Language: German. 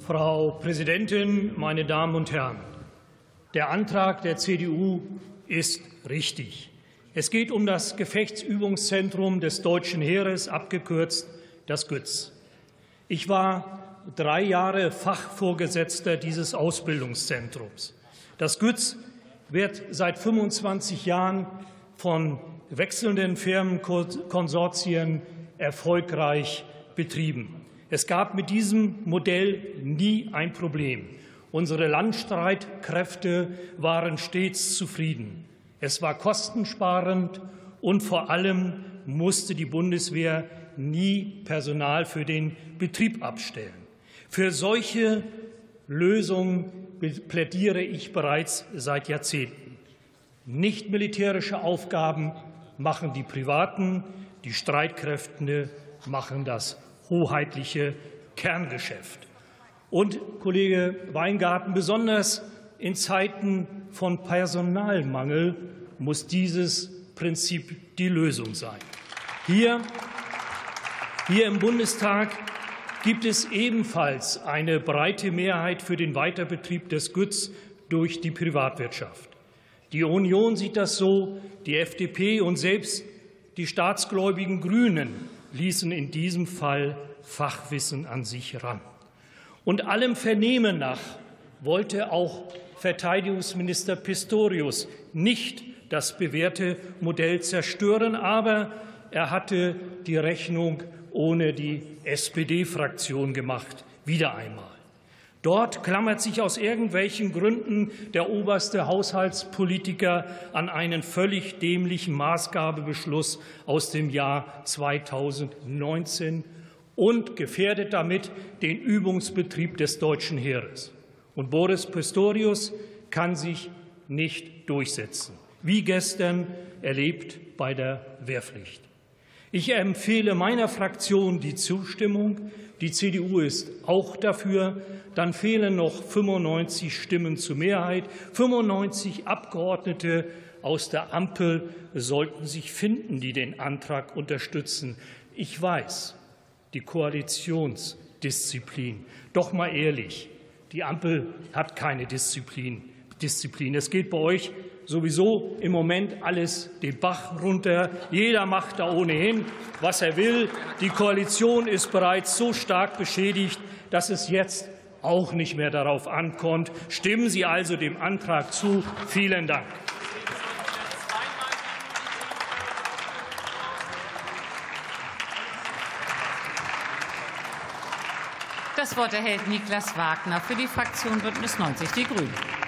Frau Präsidentin, meine Damen und Herren! Der Antrag der CDU ist richtig. Es geht um das Gefechtsübungszentrum des Deutschen Heeres, abgekürzt das GÜZ. Ich war 3 Jahre Fachvorgesetzter dieses Ausbildungszentrums. Das GÜZ wird seit 25 Jahren von wechselnden Firmenkonsortien erfolgreich betrieben. Es gab mit diesem Modell nie ein Problem. Unsere Landstreitkräfte waren stets zufrieden. Es war kostensparend und vor allem musste die Bundeswehr nie Personal für den Betrieb abstellen. Für solche Lösungen plädiere ich bereits seit Jahrzehnten. Nicht militärische Aufgaben machen die Privaten, die Streitkräfte machen das hoheitliche Kerngeschäft. Und, Kollege Weingarten, besonders in Zeiten von Personalmangel muss dieses Prinzip die Lösung sein. Hier im Bundestag gibt es ebenfalls eine breite Mehrheit für den Weiterbetrieb des GÜZ durch die Privatwirtschaft. Die Union sieht das so, die FDP und selbst die staatsgläubigen Grünen ließen in diesem Fall Fachwissen an sich ran. Und allem Vernehmen nach wollte auch Verteidigungsminister Pistorius nicht das bewährte Modell zerstören, aber er hatte die Rechnung ohne die SPD-Fraktion gemacht, wieder einmal. Dort klammert sich aus irgendwelchen Gründen der oberste Haushaltspolitiker an einen völlig dämlichen Maßgabebeschluss aus dem Jahr 2019 und gefährdet damit den Übungsbetrieb des Deutschen Heeres. Und Boris Pistorius kann sich nicht durchsetzen, wie gestern erlebt bei der Wehrpflicht. Ich empfehle meiner Fraktion die Zustimmung. Die CDU ist auch dafür. Dann fehlen noch 95 Stimmen zur Mehrheit. 95 Abgeordnete aus der Ampel sollten sich finden, die den Antrag unterstützen. Ich weiß, die Koalitionsdisziplin. Doch mal ehrlich, die Ampel hat keine Disziplin. Es geht bei euch sowieso im Moment alles den Bach runter. Jeder macht da ohnehin, was er will. Die Koalition ist bereits so stark beschädigt, dass es jetzt auch nicht mehr darauf ankommt. Stimmen Sie also dem Antrag zu. Vielen Dank. Das Wort erhält Niklas Wagner für die Fraktion Bündnis 90 Die Grünen.